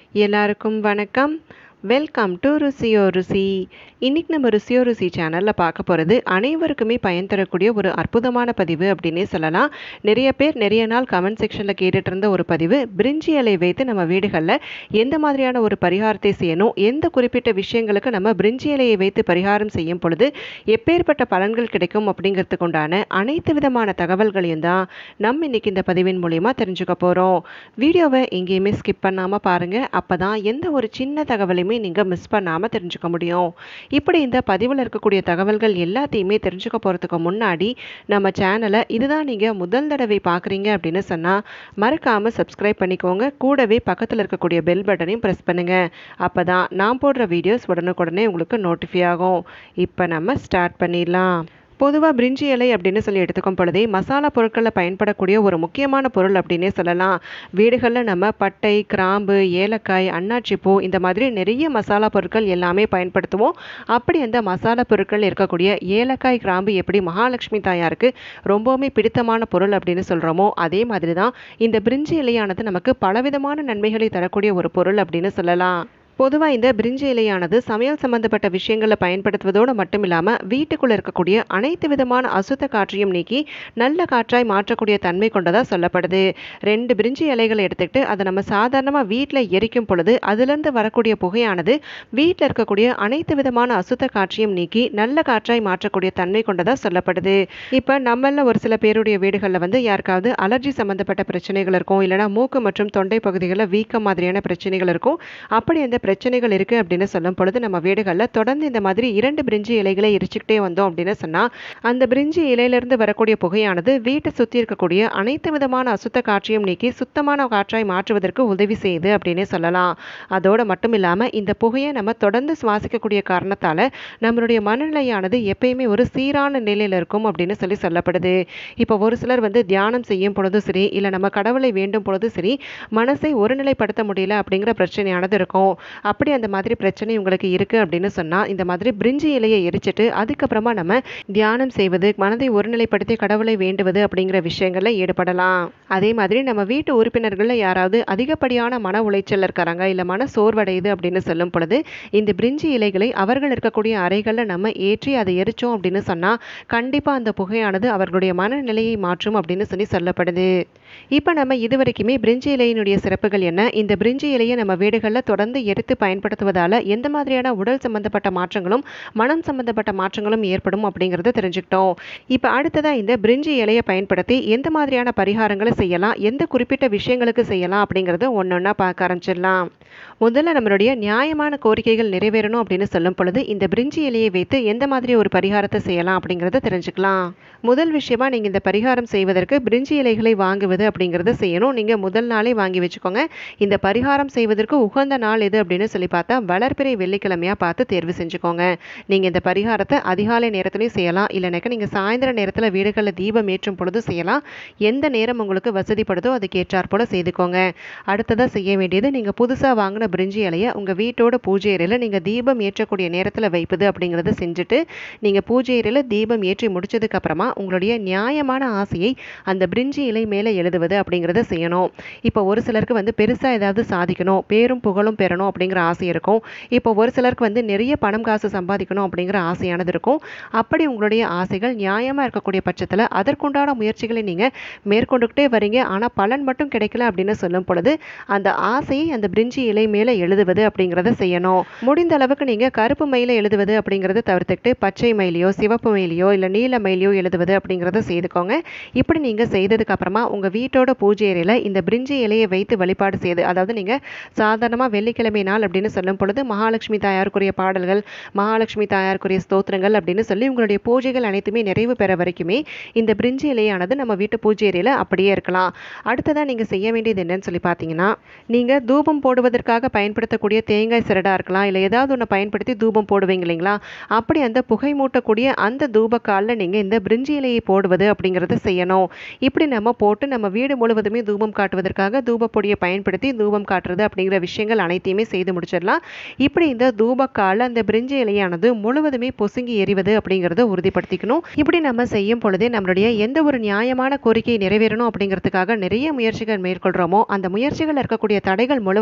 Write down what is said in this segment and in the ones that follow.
எல்லாருக்கும் வணக்கம். Welcome to ருசியோ ருசி. இன்னைக்கு நம்ம ருசியோ ருசி சேனலில் பார்க்க போகிறது அனைவருக்குமே பயன் தரக்கூடிய ஒரு அற்புதமான பதிவு அப்படின்னே சொல்லலாம். நிறைய பேர் நிறைய நாள் கமெண்ட் செக்ஷனில் கேட்டுட்டு இருந்த ஒரு பதிவு, பிரிஞ்சி இலை வைத்து நம்ம வீடுகளில் எந்த மாதிரியான ஒரு பரிகாரத்தை செய்யணும், எந்த குறிப்பிட்ட விஷயங்களுக்கு நம்ம பிரிஞ்சி இலையை வைத்து பரிகாரம் செய்யும் பொழுது எப்பேற்பட்ட பலன்கள் கிடைக்கும் அப்படிங்கிறதுக்கு உண்டான அனைத்து விதமான தகவல்களையும் தான் நம்ம இன்னைக்கு இந்த பதிவின் மூலிமா தெரிஞ்சுக்க போகிறோம். வீடியோவை எங்கேயுமே ஸ்கிப் பண்ணாமல் பாருங்கள். அப்போ தான் எந்த ஒரு சின்ன தகவலையுமே நீங்கள் மிஸ் பண்ணாமல் தெரிஞ்சுக்க முடியும். இப்படி இந்த பதிவில் இருக்கக்கூடிய தகவல்கள் எல்லாத்தையுமே தெரிஞ்சுக்க போகிறதுக்கு முன்னாடி நம்ம சேனலை இதுதான் நீங்கள் முதல் தடவை பார்க்குறீங்க அப்படின்னு சொன்னால் மறக்காமல் சப்ஸ்கிரைப் பண்ணிக்கோங்க. கூடவே பக்கத்தில் இருக்கக்கூடிய பெல் பட்டனையும் ப்ரெஸ் பண்ணுங்கள். அப்போ தான் நான் போடுற வீடியோஸ் உடனுக்குடனே உங்களுக்கு நோட்டிஃபை ஆகும். இப்போ நம்ம ஸ்டார்ட் பண்ணிடலாம். பொதுவாக பிரிஞ்சி இலை அப்படின்னு சொல்லி எடுத்துக்கும் பொழுதே மசாலா பொருட்களில் பயன்படக்கூடிய ஒரு முக்கியமான பொருள் அப்படின்னே சொல்லலாம். வீடுகளில் நம்ம பட்டை, கிராம்பு, ஏலக்காய், அன்னாச்சிப்பூ இந்த மாதிரி நிறைய மசாலா பொருட்கள் எல்லாமே பயன்படுத்துவோம். அப்படி அந்த மசாலா பொருட்கள் இருக்கக்கூடிய ஏலக்காய், கிராம்பு எப்படி மகாலட்சுமி தாயாருக்கு ரொம்பவுமே பிடித்தமான பொருள் அப்படின்னு சொல்கிறோமோ, அதே மாதிரி தான் இந்த பிரிஞ்சி இலையானது நமக்கு பலவிதமான நன்மைகளை தரக்கூடிய ஒரு பொருள் அப்படின்னு சொல்லலாம். பொதுவாக இந்த பிரிஞ்சி இலையானது சமையல் சம்பந்தப்பட்ட விஷயங்களில் பயன்படுத்துவதோடு மட்டும் இல்லாமல் வீட்டுக்குள்ளே இருக்கக்கூடிய அனைத்து விதமான அசுத்த காற்றையும் நீக்கி நல்ல காற்றாய் மாற்றக்கூடிய தன்மை கொண்டதாக சொல்லப்படுது. 2 பிரிஞ்சி இலைகளை எடுத்துக்கிட்டு அதை நம்ம சாதாரணமாக வீட்டில் எரிக்கும் பொழுது அதிலிருந்து வரக்கூடிய புகையானது வீட்டில் இருக்கக்கூடிய அனைத்து விதமான அசுத்த காற்றையும் நீக்கி நல்ல காற்றாய் மாற்றக்கூடிய தன்மை கொண்டதாக சொல்லப்படுது. இப்போ நம்மள ஒரு சில பேருடைய வீடுகளில் வந்து யாருக்காவது அலர்ஜி சம்பந்தப்பட்ட பிரச்சனைகள் இருக்கும், இல்லைனா மூக்கு மற்றும் தொண்டை பகுதிகளில் வீக்கம் மாதிரியான பிரச்சனைகள் இருக்கும். அப்படி அந்த பிரச்சனைகள் இருக்குது அப்படின்னு சொல்லும் பொழுது நம்ம வீடுகளில் தொடர்ந்து இந்த மாதிரி 2 பிரிஞ்சி இலைகளை எரிச்சுக்கிட்டே வந்தோம் அப்படின்னு சொன்னால் அந்த பிரிஞ்சி இலையிலிருந்து வரக்கூடிய புகையானது வீட்டை சுற்றி இருக்கக்கூடிய அனைத்து விதமான அசுத்த காற்றையும் நீக்கி சுத்தமான காற்றாய் மாற்றுவதற்கு உதவி செய்யுது அப்படின்னே சொல்லலாம். அதோடு மட்டும் இல்லாமல் இந்த புகையை நம்ம தொடர்ந்து சுவாசிக்கக்கூடிய காரணத்தால் நம்மளுடைய மனநிலையானது எப்பயுமே ஒரு சீரான நிலையில் இருக்கும் அப்படின்னு சொல்லப்படுது. இப்போ ஒரு சிலர் வந்து தியானம் செய்யும் பொழுதும் சரி, இல்லை நம்ம கடவுளை வேண்டும் பொழுதும் சரி, மனசை ஒருநிலைப்படுத்த முடியல அப்படிங்கிற பிரச்சனையானது இருக்கும். அப்படி அந்த மாதிரி பிரச்சனை உங்களுக்கு இருக்குது அப்படின்னு சொன்னால் இந்த மாதிரி பிரிஞ்சி இலையை எரிச்சிட்டு அதுக்கப்புறமா நம்ம தியானம் செய்வது, மனதை ஒருநிலைப்படுத்தி கடவுளை வேண்டுவது அப்படிங்கிற விஷயங்களில் ஈடுபடலாம். அதே மாதிரி நம்ம வீட்டு உறுப்பினர்களில் யாராவது அதிகப்படியான மன உளைச்சல் இருக்காங்க, இல்லை மன சோர்வடையுது அப்படின்னு சொல்லும் பொழுது இந்த பிரிஞ்சி இலைகளை அவர்கள் இருக்கக்கூடிய அறைகளில் நம்ம ஏற்றி அதை எரித்தோம் அப்படின்னு சொன்னால் கண்டிப்பாக அந்த புகையானது அவர்களுடைய மனநிலையை மாற்றும் அப்படின்னு சொல்லப்படுது. இப்போ நம்ம இதுவரைக்குமே பிரிஞ்சி இலையினுடைய சிறப்புகள் என்ன, இந்த பிரிஞ்சி இலையை நம்ம வீடுகளில் தொடர்ந்து எடுத்து பயன்படுத்துவதால் எந்த மாதிரியான உடல் சம்பந்தப்பட்ட மாற்றங்களும் மனம் சம்பந்தப்பட்ட மாற்றங்களும் ஏற்படும் அப்படிங்கிறத தெரிஞ்சுக்கிட்டோம். இப்போ அடுத்ததாக இந்த பிரிஞ்சி இலையை பயன்படுத்தி எந்த மாதிரியான பரிகாரங்களை செய்யலாம், எந்த குறிப்பிட்ட விஷயங்களுக்கு செய்யலாம் அப்படிங்கிறத ஒன்றொன்னா பார்க்க ஆரம்பிச்சிடலாம். முதல்ல நம்மளுடைய நியாயமான கோரிக்கைகள் நிறைவேறணும் அப்படின்னு சொல்லும் பொழுது இந்த பிரிஞ்சி இலையை வைத்து எந்த மாதிரி ஒரு பரிகாரத்தை செய்யலாம் அப்படிங்கிறத தெரிஞ்சுக்கலாம். முதல் விஷயமா நீங்கள் இந்த பரிகாரம் செய்வதற்கு பிரிஞ்சி இலைகளை வாங்குவது அப்படிங்கிறத செய்யணும். நீங்கள் முதல் நாளே வாங்கி வச்சுக்கோங்க. இந்த பரிகாரம் செய்வதற்கு உகந்த நாள் எது அப்படின்னு சொல்லி பார்த்தா வளர்பிறை வெள்ளிக்கிழமையாக பார்த்து தேர்வு செஞ்சுக்கோங்க. நீங்கள் இந்த பரிகாரத்தை அதிகாலை நேரத்துலையும் செய்யலாம், இல்லைனாக்கா நீங்கள் சாயந்தர நேரத்தில் வீடுகளில் தீபம் ஏற்றும் பொழுது செய்யலாம். எந்த நேரம் உங்களுக்கு வசதிப்படுதோ அதுக்கு ஏற்றாற் போல செய்துக்கோங்க. அடுத்ததாக செய்ய வேண்டியது, நீங்கள் புதுசாக வாங்கின பிரிஞ்சி இலையை உங்கள் வீட்டோட பூஜை அறையில் நீங்கள் தீபம் ஏற்றக்கூடிய நேரத்தில் வைப்பது அப்படிங்கிறத செஞ்சுட்டு நீங்கள் பூஜை அறையில் தீபம் ஏற்றி முடிச்சதுக்கப்புறமா உங்களுடைய நியாயமான ஆசையை அந்த பிரிஞ்சி இலை மேலே எழுதுவது அப்படிங்கிறத செய்யணும். இப்போ ஒரு சிலருக்கு வந்து பெருசாக ஏதாவது சாதிக்கணும், பேரும் புகழும் பெறணும் அப்படிங்கிற ஆசை இருக்கும். இப்போ ஒரு சிலருக்கு வந்து நிறைய பணம் காசு சம்பாதிக்கணும் அப்படிங்கிற ஆசையானது இருக்கும். அப்படி உங்களுடைய ஆசைகள் நியாயமாக இருக்கக்கூடிய பட்சத்தில் அதற்குண்டான முயற்சிகளை நீங்கள் மேற்கொண்டுகிட்டே வரீங்க, ஆனால் பலன் மட்டும் கிடைக்கல அப்படின்னு சொல்லும் பொழுது அந்த ஆசையை அந்த பிரிஞ்சி இலை மேலே எழுதுவது அப்படிங்கிறத செய்யணும். முடிந்த அளவுக்கு நீங்கள் கருப்பு மயிலை எழுதுவது அப்படிங்கிறத தவிர்த்துக்கிட்டு பச்சை மயிலையோ, சிவப்பு மயிலையோ, இல்லை நீல மயிலையோ எழுதுவது அப்படிங்கிறத செய்துக்கோங்க. இப்படி நீங்கள் செய்ததுக்கு அப்புறமா உங்கள் வீட்டோட பூஜை அறையில் இந்த பிரிஞ்சி இலையை வைத்து வழிபாடு செய்து, அதாவது நீங்கள் சாதாரணமாக வெள்ளிக்கிழமை நாள் அப்படின்னு சொல்லும் பொழுது மகாலட்சுமி தாயாருக்குரிய பாடல்கள், மகாலட்சுமி தாயாருக்குரிய ஸ்தோத்திரங்கள் அப்படின்னு சொல்லி உங்களுடைய பூஜைகள் அனைத்துமே நிறைவு பெற வரைக்குமே இந்த பிரிஞ்சி இலையானது நம்ம வீட்டு பூஜை அறையில் அப்படியே இருக்கலாம். அடுத்ததாக நீங்கள் செய்ய வேண்டியது என்னன்னு சொல்லி பார்த்தீங்கன்னா, நீங்கள் தூபம் போடுவதற்காக பயன்படுத்தக்கூடிய தேங்காய் சிரடாக இருக்கலாம், இல்லை ஏதாவது ஒன்று பயன்படுத்தி தூபம் போடுவீங்க இல்லைங்களா, அப்படி அந்த புகை மூட்டக்கூடிய அந்த தூபக்காலில் நீங்கள் இந்த பிரிஞ்சி இலையை போடுவது அப்படிங்கிறத செய்யணும். இப்படி நம்ம போட்டு நம்ம வீடு முழுவதுமே தூபம் காட்டுவதற்காக தூபப்பொடியை பயன்படுத்தி தூபம் காட்டுறது அப்படிங்கிற விஷயங்கள் அனைத்தையுமே செய்து முடிச்சிடலாம். இப்படி இந்த தூபக்கால அந்த பிரிஞ்சி இலையானது முழுவதுமே பொசுங்கி எறிவது அப்படிங்கிறத உறுதிப்படுத்திக்கணும். இப்படி நம்ம செய்யும் பொழுதே நம்மளுடைய எந்த ஒரு நியாயமான கோரிக்கை நிறைவேறணும் அப்படிங்கிறதுக்காக நிறைய முயற்சிகள் மேற்கொள்கிறோமோ அந்த முயற்சிகள் இருக்கக்கூடிய தடைகள் முழுவதையுமே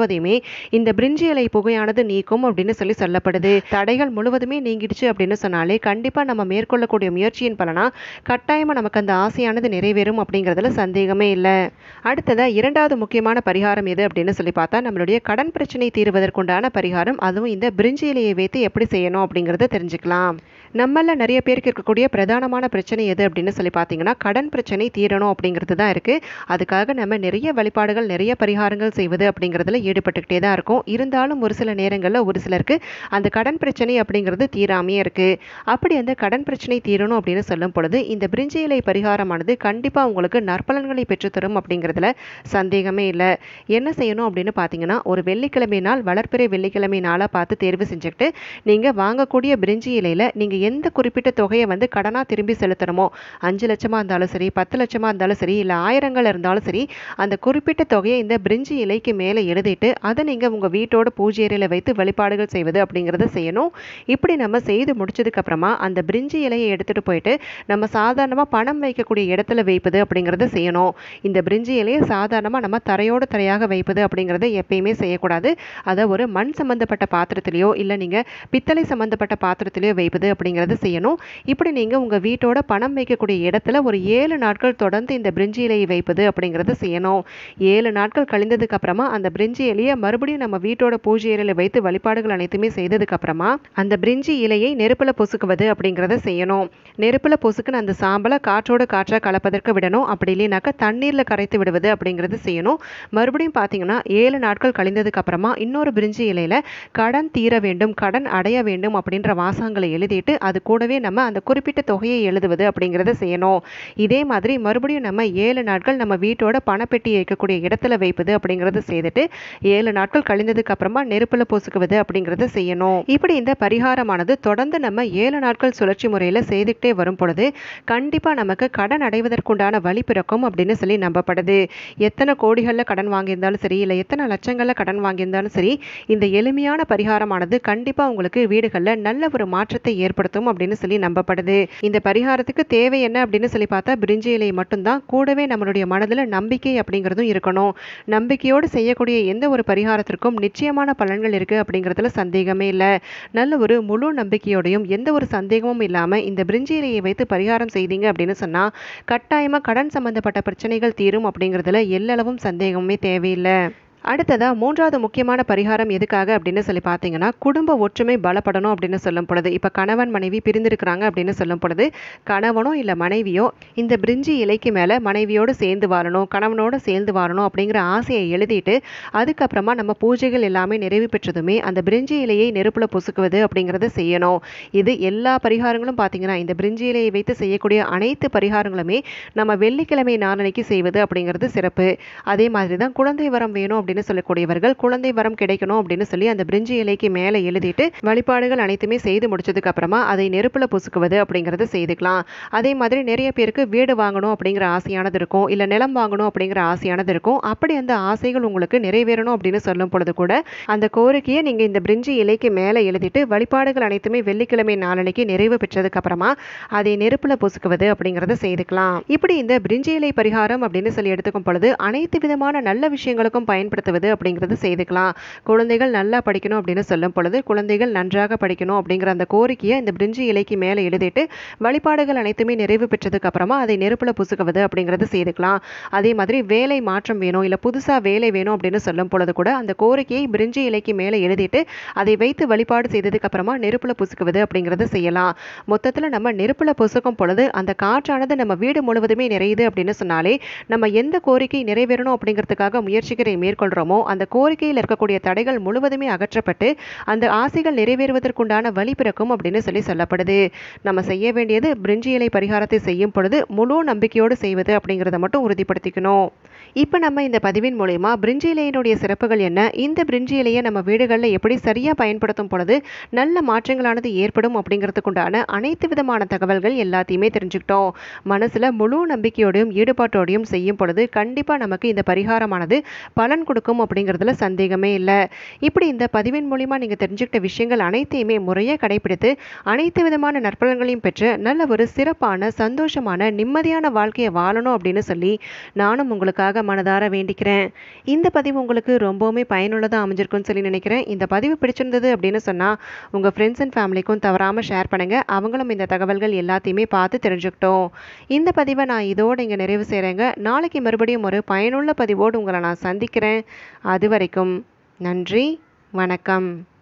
இந்த பிரிஞ்சி இலை புகையானது நீக்கும் அப்படின்னு சொல்லப்படுது. தடைகள் முழுவதுமே நீங்கிடுச்சு அப்படின்னு சொன்னாலே கண்டிப்பா நம்ம மேற்கொள்ளக்கூடிய முயற்சியின் பலனா கட்டாயமா நமக்கு அந்த ஆசையானது நிறைவேறும் அப்படிங்கிறதுல சந்தேகமே இல்லை. அடுத்ததா இரண்டாவது முக்கியமான பரிகாரம் எது அப்படின்னு சொல்லி பார்த்தா நம்மளுடைய கடன் பிரச்சனை தீர்வதற்குண்டான பரிகாரம். அதுவும் இந்த பிரிஞ்சி இலையை வைத்து எப்படி செய்யணும் அப்படிங்கிறத தெரிஞ்சுக்கலாம். நம்மள நிறைய பேருக்கு இருக்கக்கூடிய பிரதானமான பிரச்சனை எது அப்படின்னு சொல்லி பார்த்தீங்கன்னா கடன் பிரச்சனை தீரணும் அப்படிங்கிறது தான் இருக்கு. அதுக்காக நம்ம நிறைய வழிபாடுகள் நிறைய பரிகாரங்கள் செய்வது அப்படிங்கிறதுல ஈடுபட்டுக்கிட்டே தான் இருக்கும். இருந்தாலும் ஒரு சில நேரங்களில் ஒரு சிலருக்கு அந்த கடன் பிரச்சனை அப்படிங்கிறது தீராமையே இருக்கு. அப்படி அந்த கடன் பிரச்சனை தீரணும் அப்படின்னு சொல்லும் பொழுது இந்த பிரிஞ்சி இலை பரிகாரமானது கண்டிப்பாக உங்களுக்கு நற்பலன்களை பெற்றுத்தரும் அப்படிங்கிறதுல சந்தேகமே இல்லை. என்ன செய்யணும் அப்படின்னு பார்த்தீங்கன்னா ஒரு வெள்ளிக்கிழமை நாள் வளர்ப்பிறை வெள்ளிக்கிழமை நாளாக பார்த்து தேர்வு செஞ்சுக்கிட்டு நீங்கள் வாங்கக்கூடிய பிரிஞ்சி இலையில் நீங்கள் எந்த குறிப்பிட்ட தொகையை கடனாக திரும்பி செலுத்தணுமோ 5 லட்சமாக இருந்தாலும் சரி 10 லட்சமாக இருந்தாலும் சரி இல்லை ஆயிரங்கள் இருந்தாலும் சரி அந்த குறிப்பிட்ட தொகையை இந்த பிரிஞ்சி இலைக்கு மேலே எழுதிட்டு அதை நீங்கள் உங்கள் வீட்டோட பூஜை அறையில் வைத்து வழிபாடுகள் செய்வது அப்படிங்கிறத செய்யணும். இப்படி நம்ம செய்து முடிச்சதுக்கு அப்புறமா அந்த பிரிஞ்சி இலையை எடுத்துகிட்டு போயிட்டு நம்ம சாதாரணமாக பணம் வைக்கக்கூடிய இடத்துல வைப்பது அப்படிங்கிறத செய்யணும். இந்த பிரிஞ்சி இலையை சாதாரணமாக நம்ம தரையோட தரையாக வைப்பது அப்படிங்கிறத எப்பயுமே செய்யக்கூடாது. அதை ஒரு மண் சம்பந்தப்பட்ட பாத்திரத்திலையோ இல்லை நீங்கள் பித்தளை சம்பந்தப்பட்ட பாத்திரத்திலையோ வைப்பது அப்படிங்கிறத செய்யணும். இப்படி நீங்கள் உங்கள் வீட்டோட பணம் வைக்கக்கூடிய இடத்துல ஒரு 7 நாட்கள் தொடர்ந்து இந்த பிரிஞ்சி இலையை வைப்பது அப்படிங்கிறத செய்யணும். 7 நாட்கள் கழிந்ததுக்கு அப்புறமா அந்த பிரிஞ்சி இலையை மறுபடியும் நம்ம வீட்டோட பூஜை அறையில் வைத்து வழிபாடுகள் அனைத்துமே செய்ததுக்கு அப்புறமா அந்த பிரிஞ்சி இலையை நெருப்புல பொசுக்குவது அப்படிங்கிறத செய்யணும். நெருப்புல பொசுக்குன்னு அந்த சாம்பலை காற்றோட காற்றாக கலப்பதற்கு விடணும். அப்படி இல்லைனாக்கா தண்ணீரில் கரைத்து விடுவது அப்படிங்கிறது செய்யணும். மறுபடியும் பார்த்தீங்கன்னா 7 நாட்கள் கழிந்ததுக்கு அப்புறமா இன்னொரு பிரிஞ்சி இலையில கடன் தீர வேண்டும் கடன் அடைய வேண்டும் அப்படின்ற வாசகங்களை எழுதிட்டு அது கூடவே நம்ம அந்த குறிப்பிட்ட தொகையை எழுதுவது அப்படிங்கிறத செய்யணும். இதே மாதிரி மறுபடியும் நம்ம 7 நாட்கள் நம்ம வீட்டோட பணப்பெட்டி வைக்கக்கூடிய இடத்துல வைப்பது அப்படிங்கிறத செய்துட்டு 7 நாட்கள் கழிந்ததுக்கு அப்புறமா நெருப்புல பொசுக்குவது அப்படிங்கிறத செய்யணும். இப்படி இந்த பரிகாரமானது தொடர்ந்து நம்ம 7 நாட்கள் சுழற்சி முறையில் செய்துக்கிட்டே வரும் பொழுது கண்டிப்பா நமக்கு கடன் அடைவதற்குண்டான வழி பிறக்கும் அப்படின்னு சொல்லி நம்பப்படுது. எத்தனை கோடிகளில் கடன் வாங்கியிருந்தாலும் சரி இல்லை எத்தனை லட்சங்களில் கடன் வாங்கியிருந்தாலும் சரி இந்த எளிமையான பரிகாரமானது கண்டிப்பா உங்களுக்கு வீடுகளில் நல்ல ஒரு மாற்றத்தை ஏற்படுத்தும் அப்படின்னு சொல்லி நம்பப்படுது. இந்த பரிகாரத்துக்கு தேவை என்ன அப்படின்னு சொல்லி பார்த்தா பிரிஞ்சி இலை மட்டும்தான். கூடவே நம்மளுடைய மனதில் நம்பிக்கை அப்படிங்கிறதும் இருக்கணும். நம்பிக்கையோடு செய்யக்கூடிய எந்த ஒரு பரிகாரத்திற்கும் நிச்சயமான பலன்கள் இருக்கு அப்படிங்கிறதுல சந்தேகமே இல்லை. நல்ல ஒரு முழு நம்பிக்கையோடையும் எந்த ஒரு சந்தேகமும் இல்லாமல் இந்த பிரிஞ்சி இலையை வைத்து பரிகாரம் செய்தீங்க அப்படின்னு சொன்னா கட்டாயமா கடன் சம்பந்தப்பட்ட பிரச்சனைகள் தீரும் அப்படிங்கிறதுல எல்லளவும் சந்தேகமே தேவையில்லை. அடுத்ததா மூன்றாவது முக்கியமான பரிகாரம் எதுக்காக அப்படின்னு சொல்லி பார்த்தீங்கன்னா குடும்ப ஒற்றுமை பலப்படணும் அப்படின்னு சொல்லும் பொழுது இப்போ கணவன் மனைவி பிரிந்திருக்கிறாங்க அப்படின்னு சொல்லும் பொழுது கணவனோ இல்லை மனைவியோ இந்த பிரிஞ்சி இலைக்கு மேலே மனைவியோடு சேர்ந்து வாழணும் கணவனோடு சேர்ந்து வாழணும் அப்படிங்கிற ஆசையை எழுதிட்டு அதுக்கப்புறமா நம்ம பூஜைகள் எல்லாமே நிறைவு பெற்றதுமே அந்த பிரிஞ்சி இலையை நெருப்புல பொசுக்குவது அப்படிங்கிறத செய்யணும். இது எல்லா பரிகாரங்களும் பார்த்தீங்கன்னா இந்த பிரிஞ்சி இலையை வைத்து செய்யக்கூடிய அனைத்து பரிகாரங்களுமே நம்ம வெள்ளிக்கிழமை நாளன்னைக்கு செய்வது அப்படிங்கிறது சிறப்பு. அதே மாதிரி தான் குழந்தை வரம் வேணும் அப்படின்னு சொல்லக்கூடியவர்கள் குழந்தை வரம் கிடைக்கணும் அப்படின்னு சொல்லி அந்த பிரிஞ்சி இலைக்கு மேலே எழுதிட்டு வழிபாடுகள் அனைத்துமே செய்து முடிச்சதுக்கு அப்புறமா அதை நெருப்புல பொசுக்குவது அப்படிங்கறத செய்துக்கலாம். அதே மாதிரி நிறைய பேருக்கு வீடு வாங்கணும் அப்படிங்கிற ஆசையானது இருக்கும் இல்ல நிலம் வாங்கணும் அப்படிங்கிற ஆசையானது இருக்கும். அப்படி அந்த ஆசைகள் உங்களுக்கு நிறைவேறணும் அப்படின்னு சொல்லும் பொழுது கூட அந்த கோரிக்கையை நீங்க இந்த பிரிஞ்சி இலைக்கு மேலே எழுதிட்டு வழிபாடுகள் அனைத்துமே வெள்ளிக்கிழமை நாளன்னைக்கு நிறைவு பெற்றதுக்கு அப்புறமா அதை நெருப்புல பொசுக்குவது அப்படிங்கறத செய்துக்கலாம். இப்படி இந்த பிரிஞ்சி இலை பரிகாரம் அப்படின்னு சொல்லி எடுத்துக்கும் பொழுது அனைத்து விதமான நல்ல விஷயங்களுக்கும் பயன்படுத்துவது அப்படிங்கிறது செய்துக்கலாம். குழந்தைகள் நல்லா படிக்கணும் அப்படின்னு சொல்லும் பொழுது குழந்தைகள் நன்றாக படிக்கணும் அப்படிங்கிற அந்த கோரிக்கையை இந்த பிரிஞ்சி இலைக்கு மேலே எழுதிட்டு வழிபாடுகள் அனைத்துமே நிறைவு பெற்றதுக்கு அப்புறமா அதை நெருப்புல புசுக்குவது அப்படிங்கிறது செய்துக்கலாம். அதே மாதிரி வேலை மாற்றம் வேணும் இல்ல புதுசா வேலை வேணும் அப்படின்னு சொல்லும் பொழுது கூட அந்த கோரிக்கையை பிரிஞ்சி இலைக்கு மேலே எழுதிட்டு அதை வைத்து வழிபாடு செய்ததுக்கு அப்புறமா நெருப்புல புசுக்குவது அப்படிங்கிறது செய்யலாம். மொத்தத்துல நம்ம நெருப்புல புசுக்கும் பொழுது அந்த காற்றானது நம்ம வீடு முழுவதுமே நிறையுது அப்படின்னு சொன்னாலே நம்ம எந்த கோரிக்கை நிறைவேறணும் அப்படிங்கிறதுக்காக முயற்சிகளை மேற்கொள்றோமோ அந்த கோரிக்கையில் இருக்கக்கூடிய தடைகள் முழுவதுமே அகற்றப்பட்டு அந்த ஆசைகள் நிறைவேறுவதற்குண்டான வழி பிறக்கும் அப்படின்னு சொல்லப்படுது. நம்ம செய்ய வேண்டியது பிரிஞ்சி இலை பரிகாரத்தை செய்யும் பொழுது முழு நம்பிக்கையோடு செய்வது அப்படிங்கிறத மட்டும் உறுதிப்படுத்திக்கணும். இப்போ நம்ம இந்த பதிவின் மூலமா பிரிஞ்சி இலையினுடைய சிறப்புகள் என்ன, இந்த பிரிஞ்சி இலையை நம்ம வீடுகளில் எப்படி சரியா பயன்படுத்தும் பொழுது நல்ல மாற்றங்களானது ஏற்படும் அப்படிங்கிறதுக்குண்டான அனைத்து விதமான தகவல்கள் எல்லாத்தையுமே தெரிஞ்சுக்கிட்டோம். மனசுல முழு நம்பிக்கையோடையும் ஈடுபாட்டோடையும் செய்யும் பொழுது கண்டிப்பா நமக்கு இந்த பரிகாரமானது பலன் கொடுக்கும் அப்படிங்கிறதுல சந்தேகமே இல்லை. இப்படி இந்த பதிவின் மூலிமா நீங்கள் தெரிஞ்சுக்கிட்ட விஷயங்கள் அனைத்தையுமே முறையாக கடைபிடித்து அனைத்து விதமான நற்பலன்களையும் பெற்று நல்ல ஒரு சிறப்பான சந்தோஷமான நிம்மதியான வாழ்க்கையை வாழணும் அப்படின்னு சொல்லி நானும் உங்களுக்காக மனதார வேண்டிக்கிறேன். இந்த பதிவு உங்களுக்கு ரொம்பவுமே பயனுள்ளதாக அமைஞ்சிருக்குன்னு சொல்லி நினைக்கிறேன். இந்த பதிவு பிடிச்சிருந்தது அப்படின்னு சொன்னால் உங்கள் ஃப்ரெண்ட்ஸ் அண்ட் ஃபேமிலிக்கும் தவறாமல் ஷேர் பண்ணுங்கள். அவங்களும் இந்த தகவல்கள் எல்லாத்தையுமே பார்த்து தெரிஞ்சுக்கிட்டோம். இந்த பதிவை நான் இதோடு இங்கே நிறைவு செய்கிறேங்க. நாளைக்கு மறுபடியும் ஒரு பயனுள்ள பதிவோடு உங்களை நான் சந்திக்கிறேன். அது வரைக்கும் நன்றி, வணக்கம்.